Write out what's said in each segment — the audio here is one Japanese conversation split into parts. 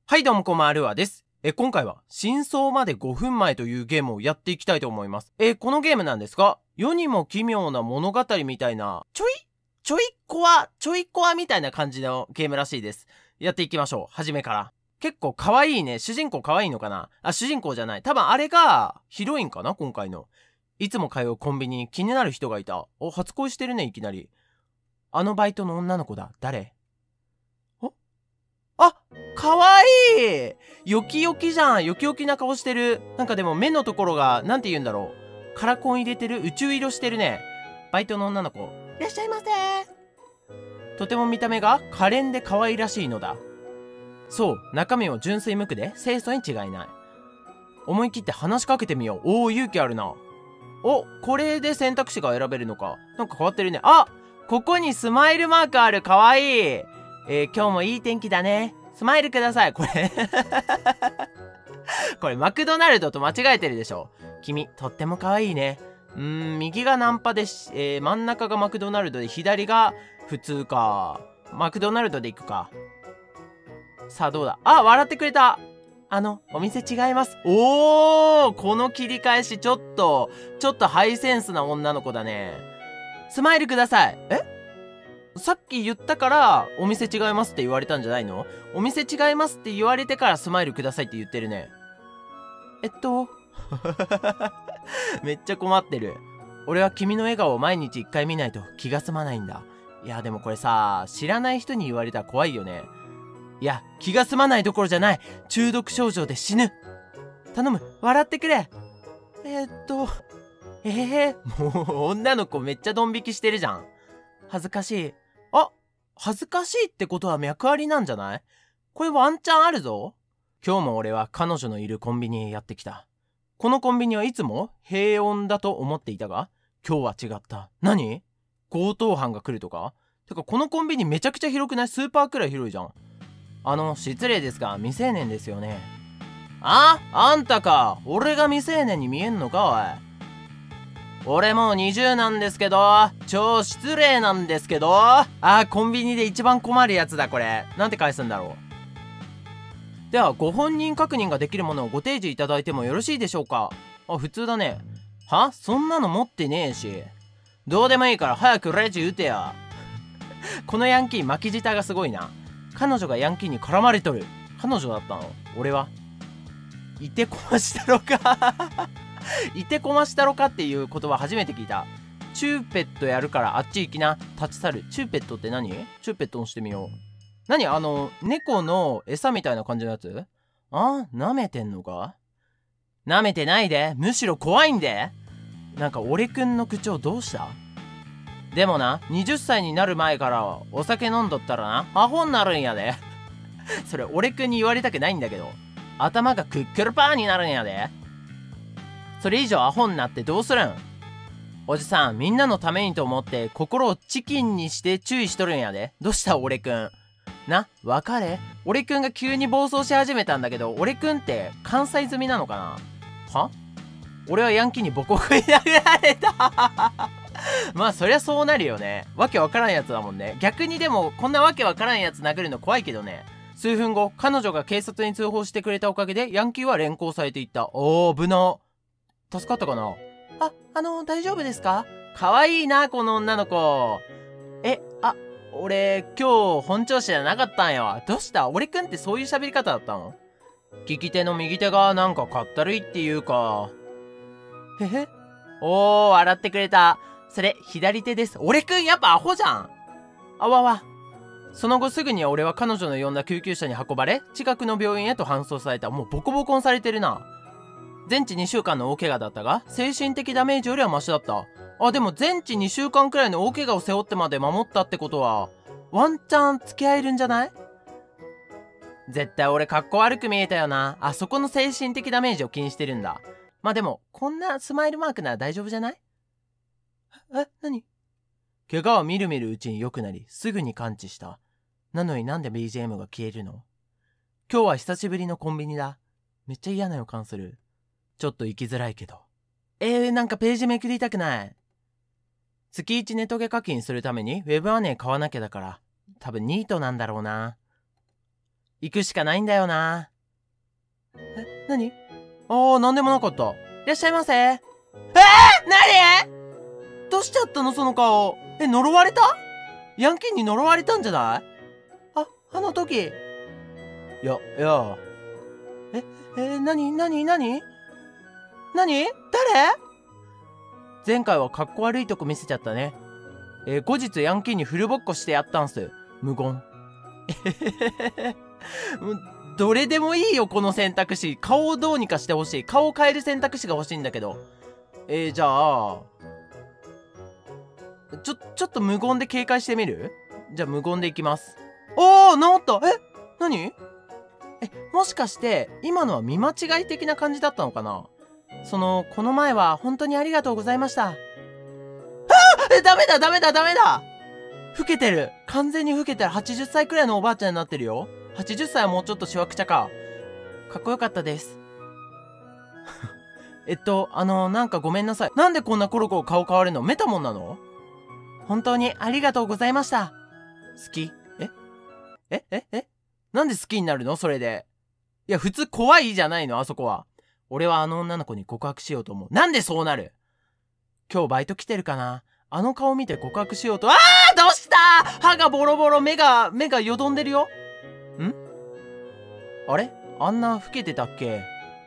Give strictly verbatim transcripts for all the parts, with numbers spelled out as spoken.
はいどうもこんばんは、ルアーです。え、今回は真相までごふんまえというゲームをやっていきたいと思います。え、このゲームなんですが、世にも奇妙な物語みたいな、ちょいちょいコア、ちょいコアみたいな感じのゲームらしいです。やっていきましょう。初めから。結構可愛いね。主人公可愛いのかなあ、主人公じゃない。多分あれがヒロインかな今回の。いつも通うコンビニに気になる人がいた。お、初恋してるね、いきなり。あのバイトの女の子だ。誰？あ、かわいい！よきよきじゃん。よきよきな顔してる。なんかでも目のところが、なんて言うんだろう。カラコン入れてる？宇宙色してるね。バイトの女の子。いらっしゃいませ。とても見た目が可憐で可愛らしいのだ。そう、中身も純粋無垢で清楚に違いない。思い切って話しかけてみよう。おお、勇気あるな。お、これで選択肢が選べるのか。なんか変わってるね。あ、ここにスマイルマークある。かわいい。えー、今日もいい天気だね。スマイルください。これこれマクドナルドと間違えてるでしょ。君とっても可愛いね。うーん、右がナンパでし、えー、真ん中がマクドナルドで左が普通か。マクドナルドで行くか。さあどうだ。あ、笑ってくれた。あのお店違います。おー、この切り返しちょっとちょっとハイセンスな女の子だね。スマイルください。え、さっき言ったからお店違いますって言われたんじゃないの？お店違いますって言われてからスマイルくださいって言ってるね。えっとめっちゃ困ってる。俺は君の笑顔を毎日一回見ないと気が済まないんだ。いやでもこれさ、知らない人に言われたら怖いよね。いや、気が済まないどころじゃない。中毒症状で死ぬ。頼む、笑ってくれ。えー、っとええー、もう女の子めっちゃドン引きしてるじゃん。恥ずかしい。あ、恥ずかしいってことは脈ありなんじゃない？これワンチャンあるぞ。今日も俺は彼女のいるコンビニへやってきた。このコンビニはいつも平穏だと思っていたが、今日は違った。何？強盗犯が来るとか？てかこのコンビニめちゃくちゃ広くない？スーパーくらい広いじゃん。あの、失礼ですが未成年ですよね。あ？あんたか。俺が未成年に見えんのかおい。俺もうにじゅうなんですけど、超失礼なんですけど。あー、コンビニで一番困るやつだこれ。なんて返すんだろう。ではご本人確認ができるものをご提示いただいてもよろしいでしょうか。あ、普通だね。は？そんなの持ってねえし。どうでもいいから早くレジ打てや。このヤンキー巻き舌がすごいな。彼女がヤンキーに絡まれとる。彼女だったの？俺はいてこましたろかいてこましたろかっていう言葉初めて聞いた。チューペットやるからあっち行きな。立ち去る。チューペットって何？チューペット押してみよう。何？あの猫の餌みたいな感じのやつ？あ、舐めてんのか？舐めてないで。むしろ怖いんで。なんか俺くんの口調どうした？でもな、はたちになる前からお酒飲んどったらな、アホになるんやでそれ俺くんに言われたくないんだけど、頭がクックルパーになるんやで。それ以上アホになってどうするん？おじさん、みんなのためにと思って心をチキンにして注意しとるんやで。どうした俺くん？な、別れ？俺くんが急に暴走し始めたんだけど、俺くんって関西済みなのかな？は？俺はヤンキーにボコボコに殴られたまあそりゃそうなるよね。わけわからんやつだもんね。逆にでもこんなわけわからんやつ殴るの怖いけどね。数分後、彼女が警察に通報してくれたおかげでヤンキーは連行されていった。おー、危な。助かったかな？あ、あの大丈夫ですか？かわいいなこの女の子。え、あ、俺今日本調子じゃなかったんや。どうした？俺くんってそういう喋り方だったの？利き手の右手がなんかかったるいっていうか。へへ。おー、笑ってくれた。それ左手です。俺くんやっぱアホじゃん。あわわ。その後すぐに俺は彼女の呼んだ救急車に運ばれ、近くの病院へと搬送された。もうボコボコにされてるな。全治にしゅうかんの大怪我だったが、精神的ダメージよりはマシだった。あ、でも全治にしゅうかんくらいの大怪我を背負ってまで守ったってことは、ワンチャン付き合えるんじゃない？絶対俺かっこ悪く見えたよな。あそこの精神的ダメージを気にしてるんだ。まあでも、こんなスマイルマークなら大丈夫じゃない？え、何？怪我はみるみるうちに良くなり、すぐに完治した。なのになんで ビージーエム が消えるの？今日は久しぶりのコンビニだ。めっちゃ嫌な予感する。ちょっと行きづらいけど。えー、なんかページめくりたくない。月いちネトゲ課金するためにウェブマネー買わなきゃだから、多分ニートなんだろうな。 行くしかないんだよな。え、何？あー、なんでもなかった。いらっしゃいませ。えー、何？どうしちゃったのその顔。え、呪われた？ヤンキーに呪われたんじゃない？あ、あの時。いや、いや。え、えー、何何何何？誰？前回はかっこ悪いとこ見せちゃったね。えー、後日ヤンキーにフルボッコしてやったんす。無言。えへへへ。どれでもいいよ、この選択肢。顔をどうにかしてほしい。顔を変える選択肢が欲しいんだけど。えー、じゃあ、ちょ、ちょっと無言で警戒してみる？じゃあ無言でいきます。おー、治った。え？何？え、もしかして、今のは見間違い的な感じだったのかな？その、この前は本当にありがとうございました。あー！え、ダメだ、ダメだ、ダメだ！老けてる。完全に老けてる。はちじゅっさいくらいのおばあちゃんになってるよ。はちじゅっさいはもうちょっとしわくちゃか。かっこよかったです。えっと、あの、なんかごめんなさい。なんでこんなコロコロ顔変わるの？メタモンなの？本当にありがとうございました。好き？ええええなんで好きになるの？それで。いや、普通怖いじゃないの？あそこは。俺はあの女の子に告白しようと思う。なんでそうなる？今日バイト来てるかな？あの顔見て告白しようと。あー！どうした？歯がボロボロ、目が、目がよどんでるよ。ん？あれ？あんな老けてたっけ？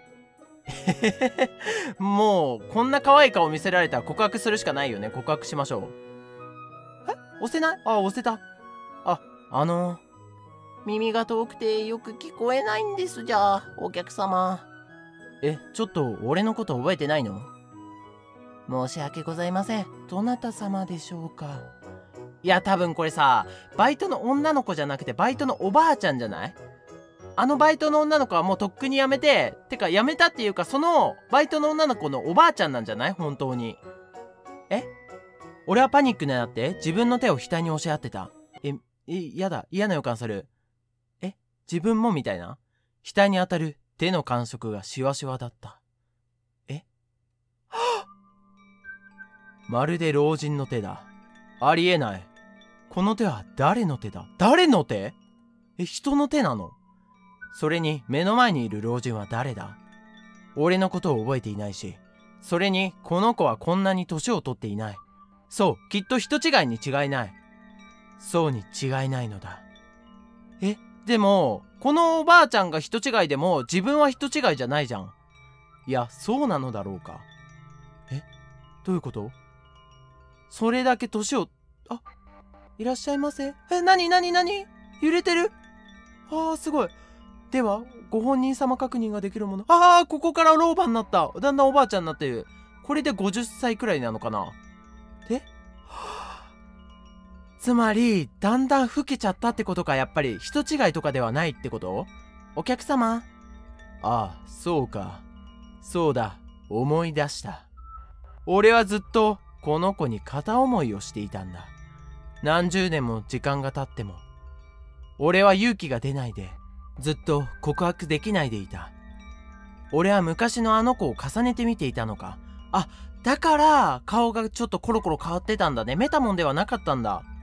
もう、こんな可愛い顔見せられたら告白するしかないよね。告白しましょう。え？押せない？あ、押せた。あ、あのー、耳が遠くてよく聞こえないんですじゃあ、お客様。え、ちょっと俺のこと覚えてないの？申し訳ございません。どなた様でしょうか？いや、多分これさ、バイトの女の子じゃなくてバイトのおばあちゃんじゃない？あのバイトの女の子はもうとっくに辞めて、てか辞めたっていうか、そのバイトの女の子のおばあちゃんなんじゃない？本当に。え？俺はパニックになって自分の手を額に押し合ってた。え、え、やだ。嫌な予感する。え？自分もみたいな？額に当たる手の感触がシワシワだった。え？はぁ！まるで老人の手だ。ありえない。この手は誰の手だ？誰の手？え、人の手なの？それに目の前にいる老人は誰だ？俺のことを覚えていないし、それにこの子はこんなに年を取っていない。そう、きっと人違いに違いない。そうに違いないのだ。え、でも、このおばあちゃんが人違いでも自分は人違いじゃないじゃん。いや、そうなのだろうか。え、どういうこと？それだけ年を、あ、いらっしゃいませ。え、なになになに？揺れてる？あー、すごい。では、ご本人様確認ができるもの。ああ、ここから老婆になった。だんだんおばあちゃんになってる。これでごじゅっさいくらいなのかな？で、つまり、だんだん老けちゃったってことか。やっぱり、人違いとかではないってこと？お客様。ああ、そうか。そうだ、思い出した。俺はずっと、この子に片思いをしていたんだ。何十年も時間が経っても。俺は勇気が出ないで、ずっと告白できないでいた。俺は昔のあの子を重ねて見ていたのか。あ、だから顔がちょっとコロコロ変わってたんだね。メタモンではなかったんだ。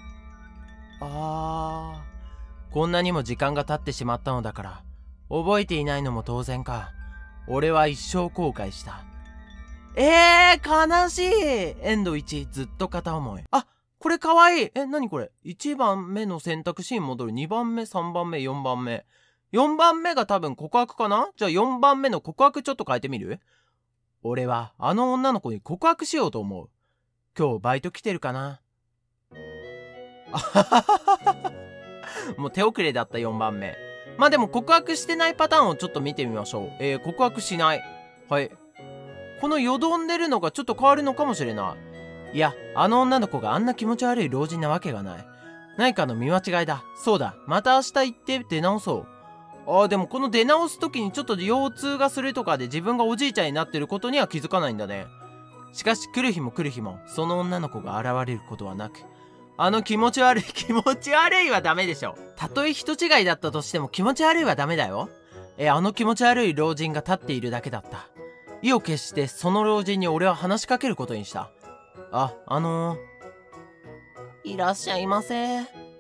あー、こんなにも時間が経ってしまったのだから、覚えていないのも当然か。俺は一生後悔した。えー、悲しい。エンドいち、ずっと片思い。あ、これかわいい。え、なにこれ？ いち 番目の選択肢に戻る。にばんめ、さんばんめ、よんばんめ。よんばんめが多分告白かな？じゃあよんばんめの告白ちょっと変えてみる？俺はあの女の子に告白しようと思う。今日バイト来てるかな？あははは。もう手遅れだったよんばんめ。まあでも告白してないパターンをちょっと見てみましょう。えー、告白しない。はい。このよどんでるのがちょっと変わるのかもしれない。いや、あの女の子があんな気持ち悪い老人なわけがない。何かの見間違いだ。そうだ。また明日行って出直そう。あー、でもこの出直す時にちょっと腰痛がするとかで自分がおじいちゃんになってることには気づかないんだね。しかし来る日も来る日もその女の子が現れることはなく、あの気持ち悪い気持ち悪いはダメでしょ。たとえ人違いだったとしても気持ち悪いはダメだよ。え、あの気持ち悪い老人が立っているだけだった。意を決してその老人に俺は話しかけることにした。あ、あのー、いらっしゃいませ。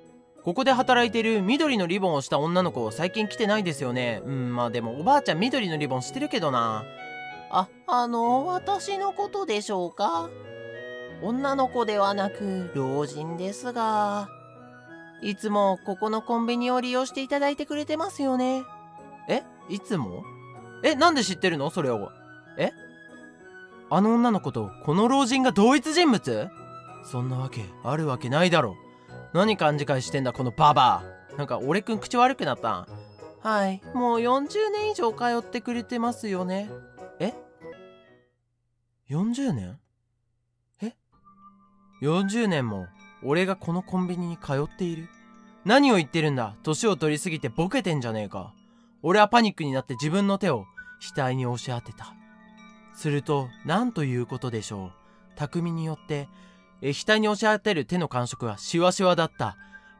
ここで働いてる緑のリボンをした女の子最近来てないですよね。うん、まあでもおばあちゃん緑のリボンしてるけどな。あ、あの、私のことでしょうか？女の子ではなく老人ですが、いつもここのコンビニを利用していただいてくれてますよね。え？いつも？え、なんで知ってるの？それを。え？あの女の子とこの老人が同一人物？そんなわけあるわけないだろ。何勘違いしてんだこのババア。なんか俺くん口悪くなった。はい、もうよんじゅうねん以上通ってくれてますよね。え？ よんじゅう 年？え？ よんじゅう 年も俺がこのコンビニに通っている？何を言ってるんだ。年を取りすぎてボケてんじゃねえか。俺はパニックになって自分の手を額に押し当てた。すると何ということでしょう。匠によってえ額に押し当てる手の感触はシワシワだった。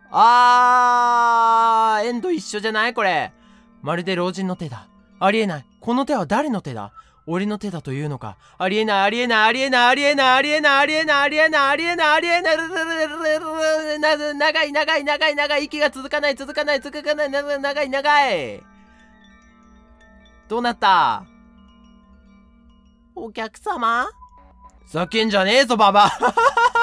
あー、エンド一緒じゃないこれ。まるで老人の手だ。ありえない。この手は誰の手だ？俺の手だというのか。ありえないありえないありえないありえないありえないありえないありえないありえないありえない長い長い長い長い息が続かない続かない続かない長い長い。どうなった？お客様？ふざけんじゃねえぞババア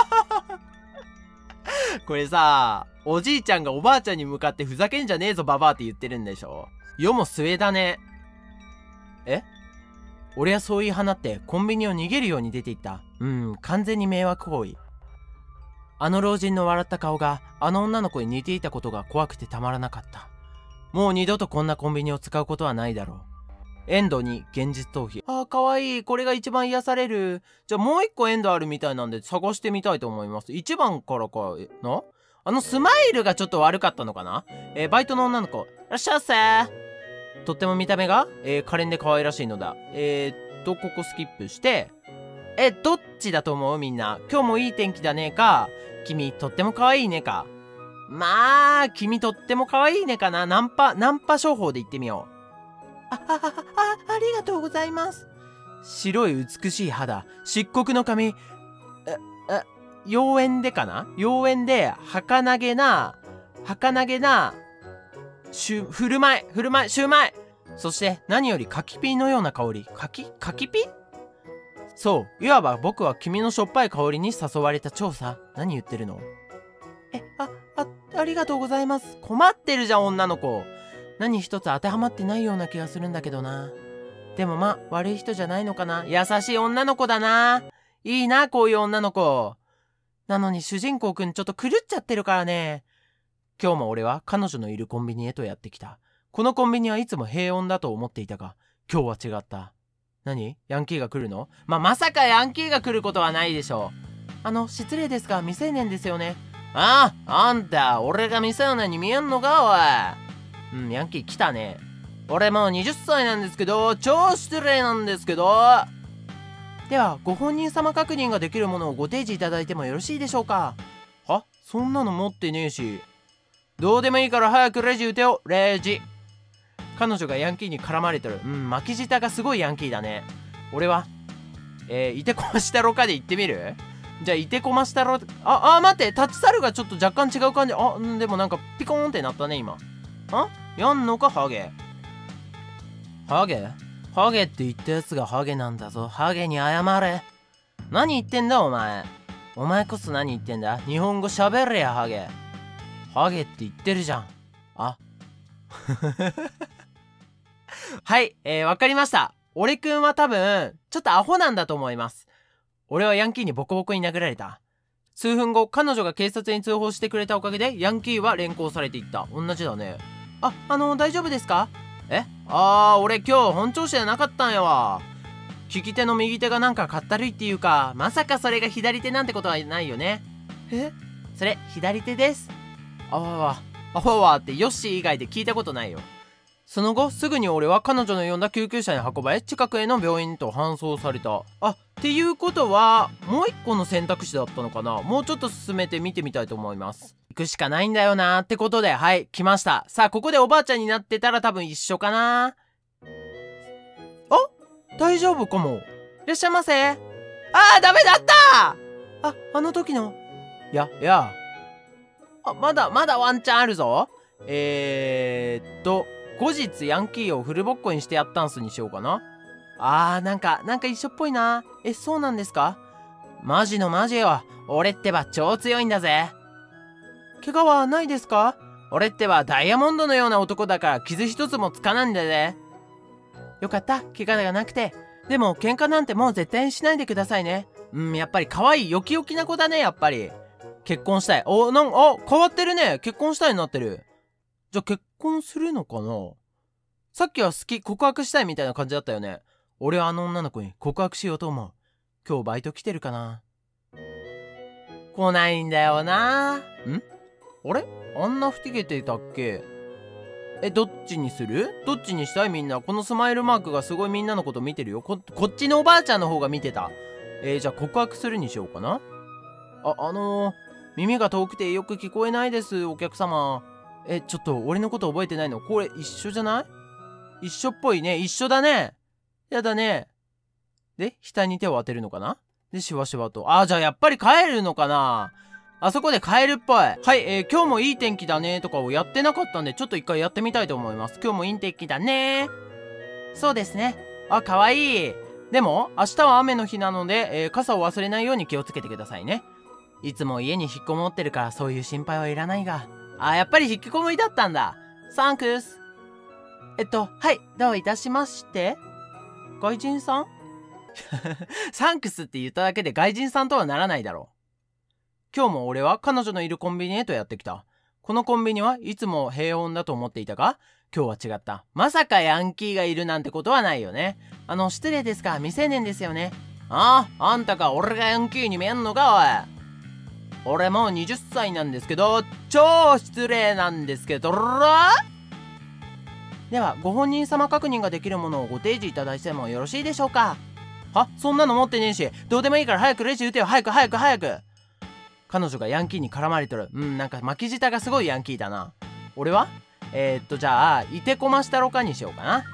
これさ、おじいちゃんがおばあちゃんに向かってふざけんじゃねえぞババアって言ってるんでしょ。世も末だね。え？俺はそう言い放ってコンビニを逃げるように出ていった。うん、完全に迷惑行為。あの老人の笑った顔があの女の子に似ていたことが怖くてたまらなかった。もう二度とこんなコンビニを使うことはないだろう。エンドに現実逃避。あー、かわいい。これが一番癒される。じゃあもう一個エンドあるみたいなんで探してみたいと思います。一番からかな？あのスマイルがちょっと悪かったのかな？えー、バイトの女の子。いらっしゃいませ。とっても見た目が、えー、可憐で可愛らしいのだ。えーっと、ここスキップして。え、どっちだと思うみんな。今日もいい天気だねか。君とっても可愛いねか。まあ、君とっても可愛いねかな。ナンパ、ナンパ商法で言ってみよう。あ、あ、あ、あ、ありがとうございます。白い美しい肌、漆黒の髪、え、え、妖艶でかな？妖艶で、儚げな、儚げな、しゅ、振る舞い、振る舞い、シューマイ。そして、何より柿ピーのような香り。柿？柿ピー？そう、いわば僕は君のしょっぱい香りに誘われた調査。何言ってるの？え、あ、あ、ありがとうございます。困ってるじゃん、女の子。何一つ当てはまってないような気がするんだけどな。でもまあ、悪い人じゃないのかな。優しい女の子だな。いいな、こういう女の子。なのに主人公くんちょっと狂っちゃってるからね。今日も俺は彼女のいるコンビニへとやってきた。このコンビニはいつも平穏だと思っていたが、今日は違った。何？ヤンキーが来るの？まあ、まさかヤンキーが来ることはないでしょう。あの、失礼ですが、未成年ですよね。ああ、あんた、俺が未成年に見えんのか、おい。うん、ヤンキー来たね。俺もうはたちなんですけど、超失礼なんですけど。では、ご本人様確認ができるものをご提示いただいてもよろしいでしょうか？は？そんなの持ってねえし。どうでもいいから早くレジ打てよ、レジ。彼女がヤンキーに絡まれてる。うん、巻き舌がすごいヤンキーだね。俺は、えー、いてこましたろかで言ってみる？じゃあ、いてこましたろ、あ、あ、待って、立ち去るがちょっと若干違う感じ。あ、でもなんかピコーンってなったね、今。あ？やんのかハゲ？ハゲ？ハゲって言ったやつがハゲなんだぞ。ハゲに謝れ。何言ってんだお前。お前こそ何言ってんだ？日本語喋れやハゲ。ハゲって言ってるじゃん。あはい、えー、わかりました。俺くんは多分ちょっとアホなんだと思います。俺はヤンキーにボコボコに殴られた。数分後、彼女が警察に通報してくれたおかげでヤンキーは連行されていった。同じだね。あ、あの、大丈夫ですか？え？あー、俺今日本調子じゃなかったんやわ。利き手の右手がなんかかったるいっていうか、まさかそれが左手なんてことはないよね。え？それ、左手です。あわわ、あわわってヨッシー以外で聞いたことないよ。その後、すぐに俺は彼女の呼んだ救急車に運ばれ、近くへの病院と搬送された。あ、っていうことは、もう一個の選択肢だったのかな？もうちょっと進めて見てみたいと思います。行くしかないんだよなーってことで、はい、来ました。さあ、ここでおばあちゃんになってたら多分一緒かな。あ、大丈夫かも。いらっしゃいませ。あー、ダメだったー。あ、あの時の。や、や。 あ、まだ、まだワンチャンあるぞ。えーっと、後日ヤンキーをフルボッコにしてやったんすにしようかな。あー、なんか、なんか一緒っぽいな。え、そうなんですか？マジのマジよ。俺ってば超強いんだぜ。怪我はないですか？俺ってばダイヤモンドのような男だから傷一つもつかないんだぜ。よかった、怪我がなくて。でも喧嘩なんてもう絶対にしないでくださいね。うん、やっぱり可愛いよきよきな子だね、やっぱり。結婚したい。お、なんあ、変わってるね。結婚したいになってる。じゃあ結婚するのかな？さっきは好き、告白したいみたいな感じだったよね。俺はあの女の子に告白しようと思う。今日バイト来てるかな？来ないんだよな。ん？あれ？あんなふてけてたっけ？え、どっちにする？どっちにしたい？みんな。このスマイルマークがすごいみんなのこと見てるよ。こ、こっちのおばあちゃんの方が見てた。えー、じゃあ告白するにしようかな。あ、あのー、耳が遠くてよく聞こえないです、お客様。え、ちょっと俺のこと覚えてないの？これ一緒じゃない？一緒っぽいね。一緒だね。やだね。で、額に手を当てるのかな？で、しわしわと。あー、じゃあやっぱり帰るのかな？あそこで帰るっぽい。はい、えー、今日もいい天気だねとかをやってなかったんで、ちょっと一回やってみたいと思います。今日もいい天気だね。そうですね。あ、かわいい。でも、明日は雨の日なので、えー、傘を忘れないように気をつけてくださいね。いつも家に引っこもってるからそういう心配はいらないが。あ、やっぱり引きこもりだったんだ。サンクス。えっと、はい、どういたしまして。外人さんサンクスって言っただけで外人さんとはならないだろう。今日も俺は彼女のいるコンビニへとやってきた。このコンビニはいつも平穏だと思っていたが、今日は違った。まさかヤンキーがいるなんてことはないよね。あの、失礼ですが、未成年ですよね。ああ、あんたか俺がヤンキーに見えんのか、おい。俺もうはたちなんですけど、超失礼なんですけどら。では、ご本人様確認ができるものをご提示いただいてもよろしいでしょうか。は、そんなの持ってねえし、どうでもいいから早くレジ打てよ、早く早く早く。彼女がヤンキーに絡まれとる。うん、なんか巻き舌がすごいヤンキーだな。俺はえー、っと、じゃあ、いてこましたろかにしようかな。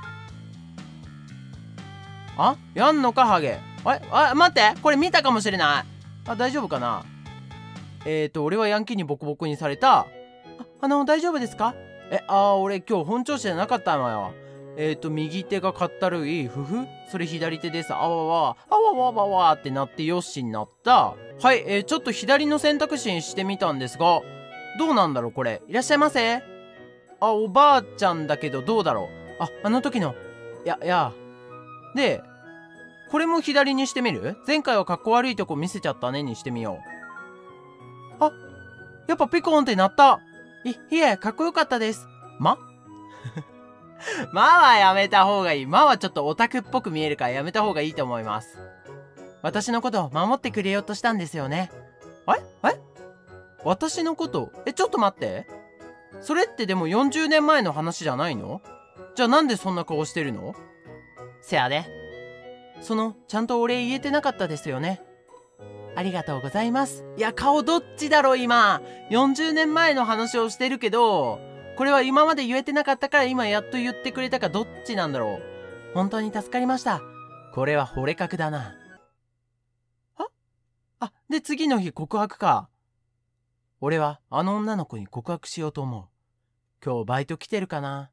あ、やんのか、ハゲ。あ、あ、待って、これ見たかもしれない。あ、大丈夫かな。えー、っと、俺はヤンキーにボコボコにされた。あ、あの、大丈夫ですか？え、あー、俺今日本調子じゃなかったのよ。えー、っと、右手がかったるい、ふふ。それ左手です。あわわ、あわわわわってなってよしになった。はい、えー、ちょっと左の選択肢にしてみたんですが、どうなんだろうこれ。いらっしゃいませ。あ、おばあちゃんだけどどうだろう。あ、あの時の。いや、いや。で、これも左にしてみる？前回はかっこ悪いとこ見せちゃったねにしてみよう。あ、やっぱピコーンってなった。い、いえ、かっこよかったです。ままはやめた方がいい。まはちょっとオタクっぽく見えるからやめた方がいいと思います。私のことを守ってくれようとしたんですよね。え？え？私のこと？え、ちょっと待って。それってでもよんじゅうねんまえの話じゃないの？じゃあなんでそんな顔してるの？せやで。その、ちゃんとお礼言えてなかったですよね。ありがとうございます。いや、顔どっちだろ今。よんじゅうねんまえの話をしてるけど、これは今まで言えてなかったから今やっと言ってくれたかどっちなんだろう。本当に助かりました。これは惚れ格だな。あ？あ、で次の日告白か。俺はあの女の子に告白しようと思う。今日バイト来てるかな？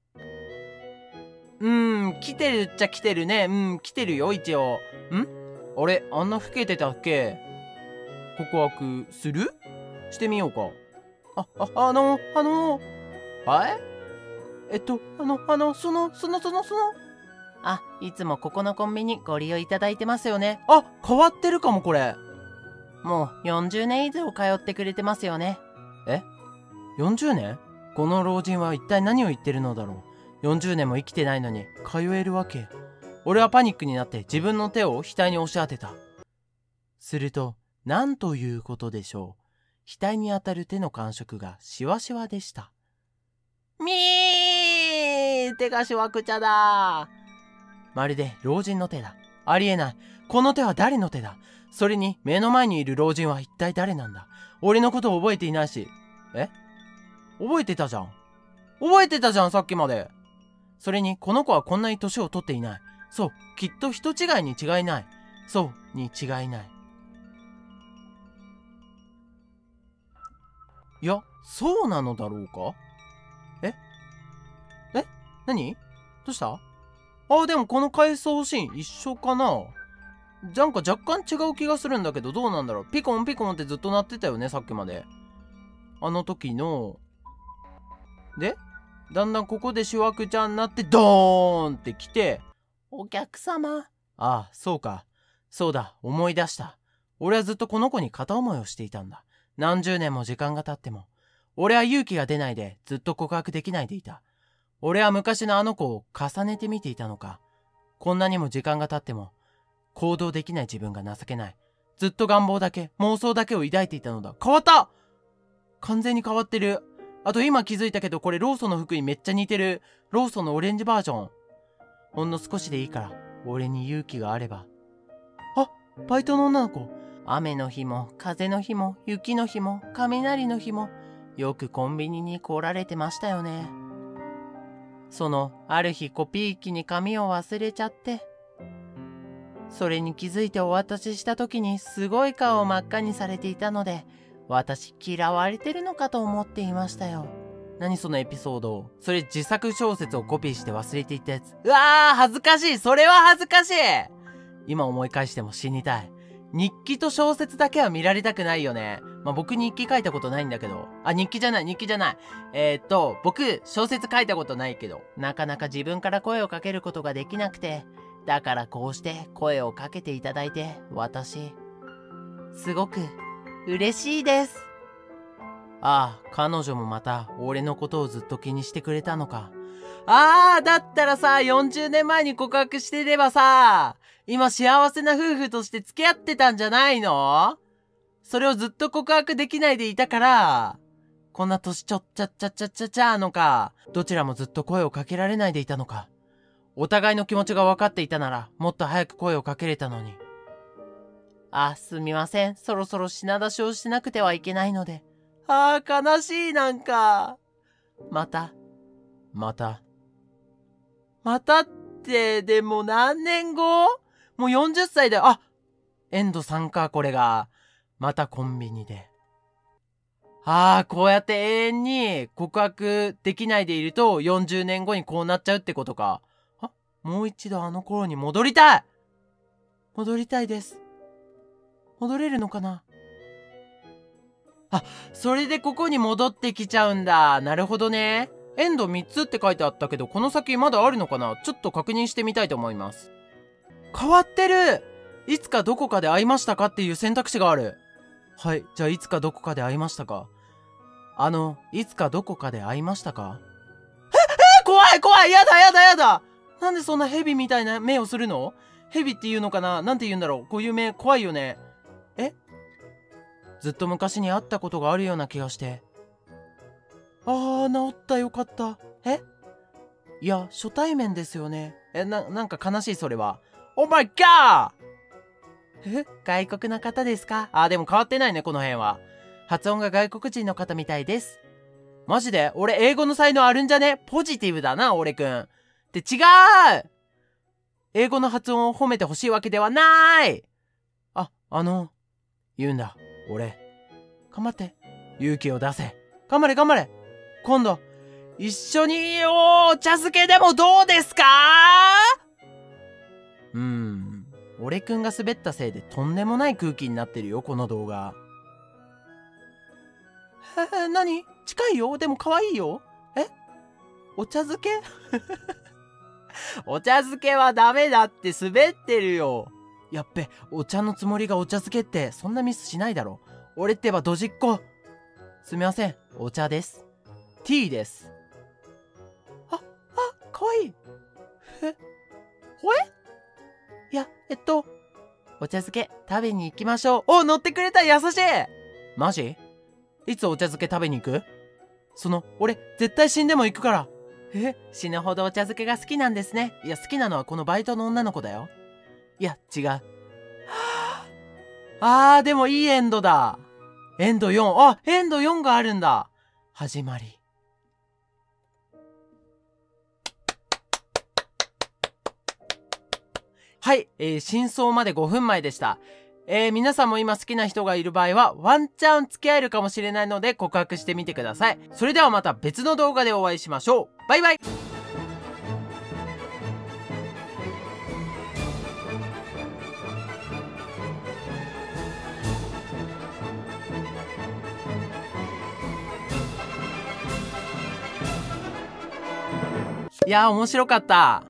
うーん、来てるっちゃ来てるね。うん、来てるよ、一応。ん？あれ、あんな老けてたっけ？告白する？してみようか。あ、あ、あの、あの、はい？えっと、あの、あの、その、その、その、その。あ、いつもここのコンビニご利用いただいてますよね。あ、変わってるかも、これ。もうよんじゅうねん以上通ってくれてますよね。え？ よんじゅうねん？この老人は一体何を言ってるのだろう。よんじゅうねんも生きてないのに通えるわけ。俺はパニックになって自分の手を額に押し当てた。すると、なんということでしょう。額に当たる手の感触がシワシワでした。みー！手がしわくちゃだ。まるで老人の手だ。ありえない。この手は誰の手だ？それに目の前にいる老人は一体誰なんだ？俺のことを覚えていないし。え？覚えてたじゃん。覚えてたじゃん、さっきまで。それにこの子はこんなに年を取っていない。そう、きっと人違いに違いない。そう、に違いない。 いや、そうなのだろうか。ええ何どうした？あ、でもこの回想シーン一緒かな。なんか若干違う気がするんだけど、どうなんだろう。ピコンピコンってずっと鳴ってたよね、さっきまで。あの時の。で、だんだんここでシュワクちゃんになって、ドーンって来て、お客様。ああ、そうか。そうだ、思い出した。俺はずっとこの子に片思いをしていたんだ。何十年も時間が経っても。俺は勇気が出ないで、ずっと告白できないでいた。俺は昔のあの子を重ねて見ていたのか。こんなにも時間が経っても、行動できない自分が情けない。ずっと願望だけ、妄想だけを抱いていたのだ。変わった！完全に変わってる。あと今気づいたけど、これローソンの服にめっちゃ似てる。ローソンのオレンジバージョン。ほんの少しでいいから、俺に勇気があれば。あ、バイトの女の子。雨の日も、風の日も、雪の日も、雷の日も、よくコンビニに来られてましたよね。その、ある日コピー機に紙を忘れちゃって、それに気づいてお渡しした時にすごい顔を真っ赤にされていたので、私嫌われてるのかと思っていましたよ。何そのエピソード。それ自作小説をコピーして忘れていったやつ。うわー、恥ずかしい。それは恥ずかしい。今思い返しても死にたい。日記と小説だけは見られたくないよね。まあ、僕日記書いたことないんだけど。あ、日記じゃない、日記じゃない。えー、っと、僕小説書いたことないけど、なかなか自分から声をかけることができなくて、だからこうして声をかけていただいて、私、すごく嬉しいです。ああ、彼女もまた俺のことをずっと気にしてくれたのか。ああ、だったらさ、よんじゅうねんまえに告白してればさ、今幸せな夫婦として付き合ってたんじゃないの？それをずっと告白できないでいたから、こんな年ちょっちゃっちゃっちゃっちゃっちゃのか、どちらもずっと声をかけられないでいたのか。お互いの気持ちが分かっていたなら、もっと早く声をかけれたのに。あ、すみません。そろそろ品出しをしなくてはいけないので。ああ、悲しいなんか。また。また。またって、でも何年後？もうよんじゅっさいだよ。あ、エンドさんか、これが。またコンビニで。ああ、こうやって永遠に告白できないでいるとよんじゅうねんごにこうなっちゃうってことか。あ、もう一度あの頃に戻りたい！戻りたいです。戻れるのかな？あ、それでここに戻ってきちゃうんだ。なるほどね。エンドみっつって書いてあったけど、この先まだあるのかな？ちょっと確認してみたいと思います。変わってる！いつかどこかで会いましたかっていう選択肢がある。はい、じゃあいつかどこかで会いましたか？あの、いつかどこかで会いましたか？え、え、怖い怖い！やだやだやだ！なんでそんなヘビみたいな目をするの？ヘビっていうのかな？なんて言うんだろう？こういう目怖いよね。え？ずっと昔に会ったことがあるような気がして。あー、治った、よかった。え？いや、初対面ですよね。え、な、なんか悲しい、それは。オーマイガー！え？外国の方ですか？あー、でも変わってないね、この辺は。発音が外国人の方みたいです。マジで？俺、英語の才能あるんじゃね？ポジティブだな、俺くん。って違う！英語の発音を褒めてほしいわけではない！あ、あの、言うんだ。俺。頑張って。勇気を出せ。頑張れ頑張れ。今度、一緒にお茶漬けでもどうですか？うーん。俺くんが滑ったせいでとんでもない空気になってるよ、この動画。え、何？近いよ。でも可愛いよ。え？お茶漬け？お茶漬けはダメだって滑ってるよ。やっべ、お茶のつもりがお茶漬けってそんなミスしないだろ。俺ってばドジっ子。すみません、お茶です。ティーです。あ、あ、かわいい。え、ほえ？いや、えっと、お茶漬け食べに行きましょう。お、乗ってくれた、優しい。マジ？いつお茶漬け食べに行く？その、俺、絶対死んでも行くから。え？死ぬほどお茶漬けが好きなんですね。いや、好きなのはこのバイトの女の子だよ。いや、違う。はあ、あー、でもいいエンドだ。エンドよん。あ、エンドよんがあるんだ。始まり。はい、えー、真相までごふんまえでした。 えー、皆さんも今好きな人がいる場合はワンチャン付き合えるかもしれないので告白してみてください。それではまた別の動画でお会いしましょう。バイバイ。いやー面白かった。